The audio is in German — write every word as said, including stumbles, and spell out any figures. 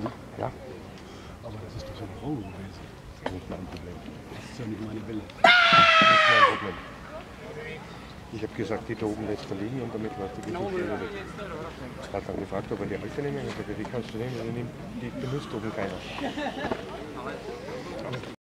Ja. Aber das ist doch so ein Raum gewesen. Das ist nicht mein Problem. Das ist ja nicht meine Welle. Das ist mein Problem. Ich habe gesagt, die da oben lässt er liegen und damit läuft die Geschichte wieder weg. Er hat dann gefragt, ob er die alte nehmen. Ich habe gesagt, die kannst du nehmen, die benutzt oben keiner.